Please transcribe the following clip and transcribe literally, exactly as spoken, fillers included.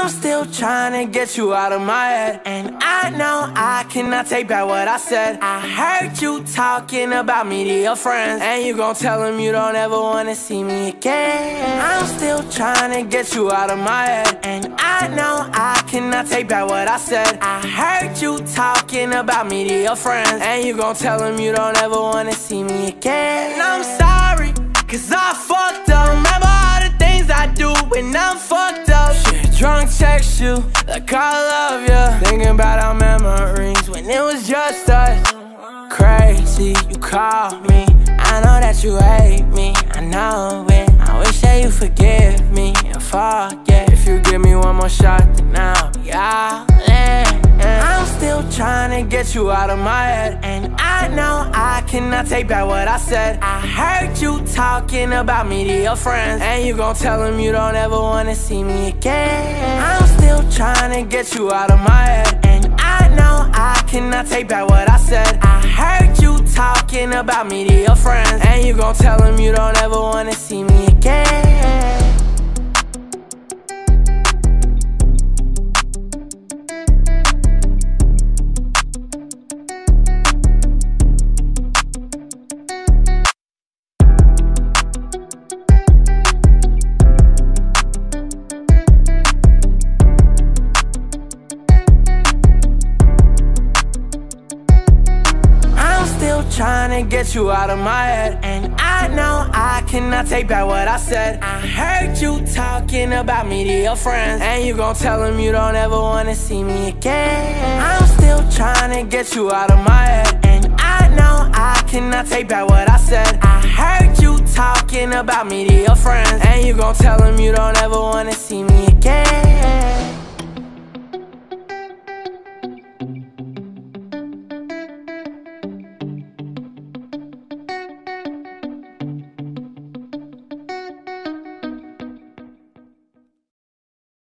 I'm still trying to get you out of my head, and I know I cannot take back what I said. I heard you talking about me to your friends, and you gon' tell them you don't ever wanna see me again. I'm still trying to get you out of my head, and I know I cannot take back what I said. I heard you talking about me to your friends, and you gon' tell them you don't ever wanna see me again. And I'm sorry, cause I fucked up. Remember all the things I do when I'm fucked up. Shit, drunk text you like I love you, thinking about our memories when it was just us. Crazy, you called me, I know that you hate me, I know it. I wish that you forgive me and forget. If you give me one more shot, then I'll be all in. I'm still trying to get you out of my head, and I know I cannot take back what I said. I heard you talking about me to your friends, and you gon' tell them you don't ever wanna see me again. I'm still trying to get you out of my head, and I know I cannot take back what I said. I heard you talking about me to your friends, and you gon' tell them you don't ever wanna see me again. Trying to get you out of my head, and I know I cannot take back what I said. I heard you talking about me to your friends, and you gon' tell them you don't ever wanna see me again. I'm still trying to get you out of my head, and I know I cannot take back what I said. I heard you talking about me to your friends, and you gon' tell them you don't ever wanna see me again.